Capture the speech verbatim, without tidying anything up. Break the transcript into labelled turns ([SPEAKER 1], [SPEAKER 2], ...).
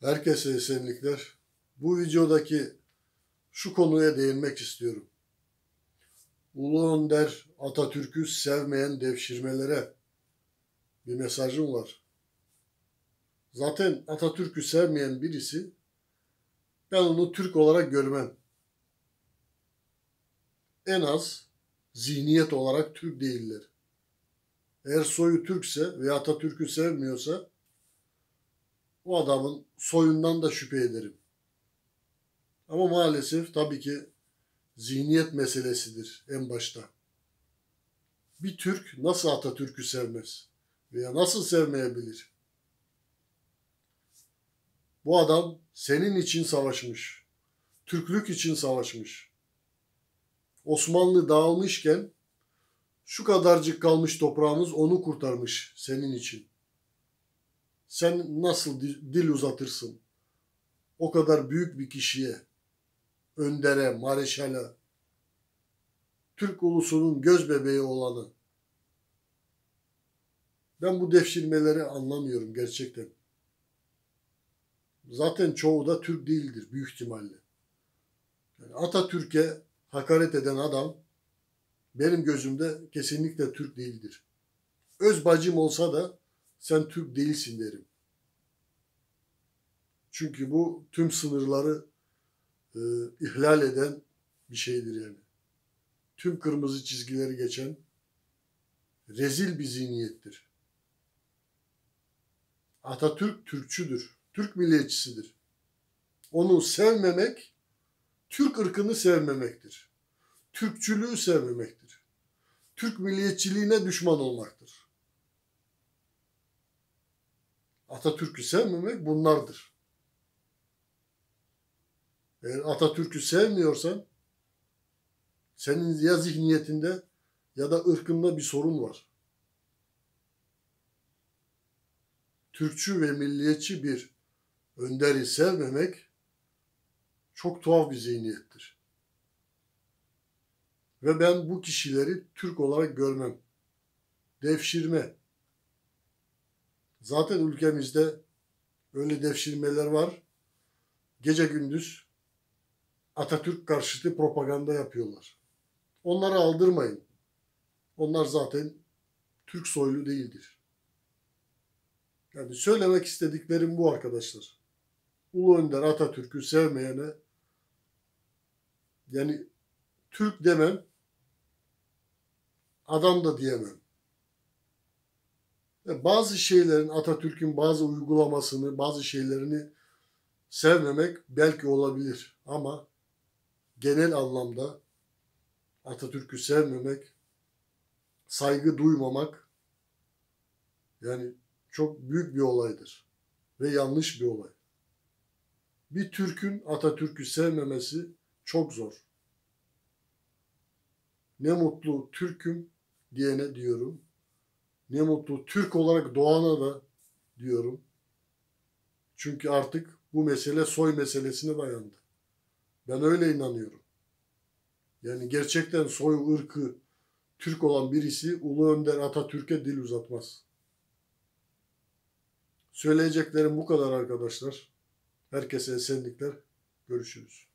[SPEAKER 1] Herkese esenlikler. Bu videodaki şu konuya değinmek istiyorum. Ulu Önder Atatürk'ü sevmeyen devşirmelere bir mesajım var. Zaten Atatürk'ü sevmeyen birisi, ben onu Türk olarak görmem. En az zihniyet olarak Türk değiller. Eğer soyu Türkse ve Atatürk'ü sevmiyorsa, o adamın soyundan da şüphe ederim. Ama maalesef tabii ki zihniyet meselesidir en başta. Bir Türk nasıl Atatürk'ü sevmez veya nasıl sevmeyebilir? Bu adam senin için savaşmış, Türklük için savaşmış. Osmanlı dağılmışken şu kadarcık kalmış toprağımız onu kurtarmış senin için. Sen nasıl dil uzatırsın o kadar büyük bir kişiye, öndere, mareşala, Türk ulusunun göz bebeği olanı? Ben bu devşirmeleri anlamıyorum gerçekten. Zaten çoğu da Türk değildir büyük ihtimalle. Yani Atatürk'e hakaret eden adam benim gözümde kesinlikle Türk değildir. Öz bacım olsa da sen Türk değilsin derim. Çünkü bu tüm sınırları e, ihlal eden bir şeydir yani. Tüm kırmızı çizgileri geçen rezil bir zihniyettir. Atatürk Türkçüdür. Türk milliyetçisidir. Onu sevmemek, Türk ırkını sevmemektir. Türkçülüğü sevmemektir. Türk milliyetçiliğine düşman olmaktır. Atatürk'ü sevmemek bunlardır. Eğer Atatürk'ü sevmiyorsan, senin ya zihniyetinde ya da ırkında bir sorun var. Türkçü ve milliyetçi bir önderi sevmemek çok tuhaf bir zihniyettir. Ve ben bu kişileri Türk olarak görmem. Devşirme. Zaten ülkemizde öyle devşirmeler var. Gece gündüz Atatürk karşıtı propaganda yapıyorlar. Onları aldırmayın. Onlar zaten Türk soylu değildir. Yani söylemek istediklerim bu arkadaşlar. Ulu Önder Atatürk'ü sevmeyene, yani Türk demem, adam da diyemem. Yani bazı şeylerin, Atatürk'ün bazı uygulamasını, bazı şeylerini sevmemek belki olabilir. Ama genel anlamda Atatürk'ü sevmemek, saygı duymamak yani çok büyük bir olaydır. Ve yanlış bir olay. Bir Türk'ün Atatürk'ü sevmemesi çok zor. Ne mutlu Türk'üm diyene diyorum. Ne mutlu Türk olarak doğana da diyorum. Çünkü artık bu mesele soy meselesine dayandı. Ben öyle inanıyorum. Yani gerçekten soy ırkı Türk olan birisi Ulu Önder Atatürk'e dil uzatmaz. Söyleyeceklerim bu kadar arkadaşlar. Herkese esenlikler. Görüşürüz.